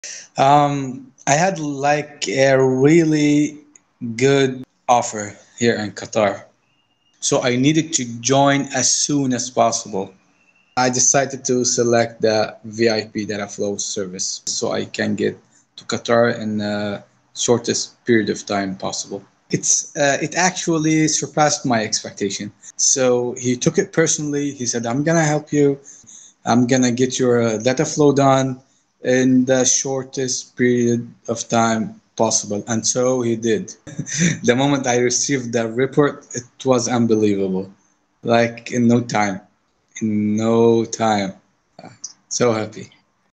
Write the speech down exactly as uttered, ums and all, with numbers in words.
Um, I had like a really good offer here in Qatar. So I needed to join as soon as possible. I decided to select the V I P DataFlow's service so I can get to Qatar in the shortest period of time possible. It's uh, it actually surpassed my expectation. So he took it personally. He said, "I'm gonna help you. I'm gonna get your uh, data flow done in the shortest period of time possible." And so he did. The moment I received the report, it was unbelievable. Like in no time, in no time. So happy.